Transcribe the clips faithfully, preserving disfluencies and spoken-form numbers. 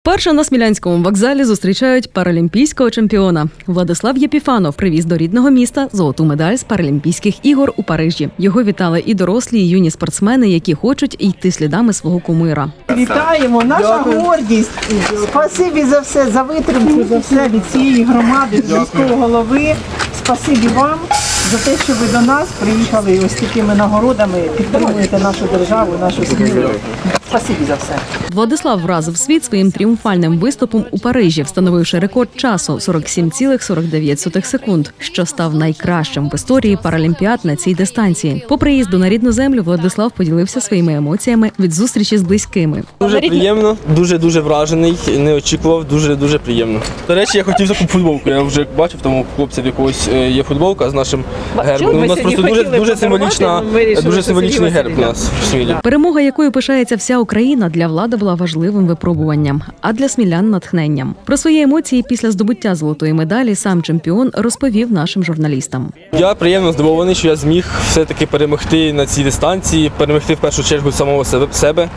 Вперше на Смілянському вокзалі зустрічають паралімпійського чемпіона. Владислав Єпіфанов привіз до рідного міста золоту медаль з Паралімпійських ігор у Парижі. Його вітали і дорослі, і юні спортсмени, які хочуть йти слідами свого кумира. Вітаємо, наша гордість. Спасибі за все, за витримку, за все від цієї громади, з міського голови. Спасибі вам за те, що ви до нас приїхали ось такими нагородами, підтримуєте нашу державу, нашу сім'ю. Спасибі за все. Владислав вразив світ своїм тріумфальним виступом у Парижі, встановивши рекорд часу – сорок сім цілих сорок дев'ять сотих секунд, що став найкращим в історії паралімпіад на цій дистанції. По приїзду на рідну землю Владислав поділився своїми емоціями від зустрічі з близькими. Дуже приємно, дуже-дуже вражений, не очікував, дуже-дуже приємно. До речі, я хотів таку футболку, я вже бачив, тому хлопців якогось є футболка з нашим гербом. У нас просто дуже, дуже, символічна, дуже символічний герб у нас в Смілі. Перемога, якою пишається вся Україна, для влади була важливим випробуванням, а для смілян – натхненням. Про свої емоції після здобуття золотої медалі сам чемпіон розповів нашим журналістам. Я приємно здивований, що я зміг все-таки перемогти на цій дистанції, перемогти в першу чергу самого себе.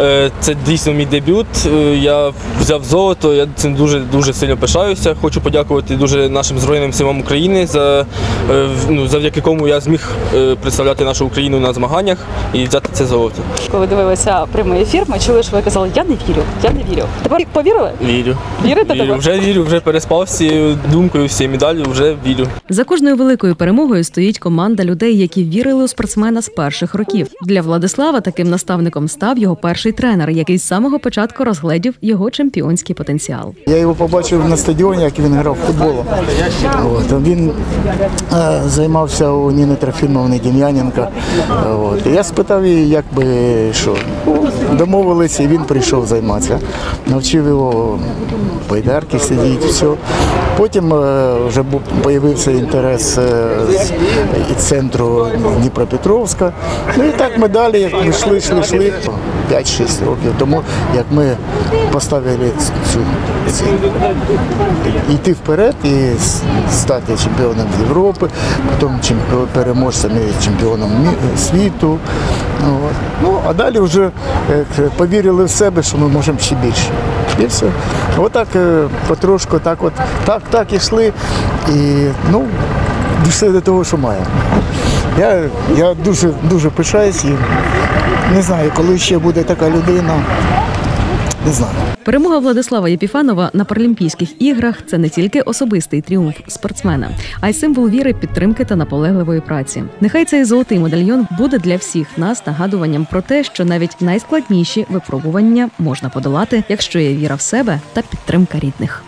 Це дійсно мій дебют, я взяв золото, я цим дуже-дуже сильно пишаюся. Хочу подякувати дуже нашим Збройним силам України, за, ну, завдяки кому я зміг представляти нашу Україну на змаганнях і взяти це золото. Коли дивилися прямий ефір, ми чули, що ви казали, я не вірю, я не вірю. Тепер повірили? Вірю. Вірите вірю. тепер? Вже вірю, вже переспав з цією думкою, з цією медаллю, вже вірю. За кожною великою перемогою стоїть команда людей, які вірили у спортсмена з перших років. Для Владислава таким наставником став його перший тренер, який з самого початку розгледів його чемпіонський потенціал. Я його побачив на стадіоні, як він грав в футбол. От. Він е, займався у Ніни Трофімовни Дем'яненка. От. Я спитав її, як би що. Домовилися, і він прийшов займатися. Навчив його байдарки сидіти, все. Потім е, вже з'явився інтерес е, з із центру Дніпропетровська. Ну і так ми далі, як ми йшли, йшли, йшли. п'ять-шість років тому, як ми поставили цю ціль. Йти вперед і стати чемпіоном Європи, потім переможцем і чемпіоном світу. Ну, а далі вже повірили в себе, що ми можемо ще більше. І все. Отак потрошку, так от, так, так йшли і, ну, дійшли до того, що маємо. Я, я дуже, дуже пишаюсь і не знаю, коли ще буде така людина, не знаю. Перемога Владислава Єпіфанова на Паралімпійських іграх – це не тільки особистий тріумф спортсмена, а й символ віри, підтримки та наполегливої праці. Нехай цей золотий медальйон буде для всіх нас нагадуванням про те, що навіть найскладніші випробування можна подолати, якщо є віра в себе та підтримка рідних.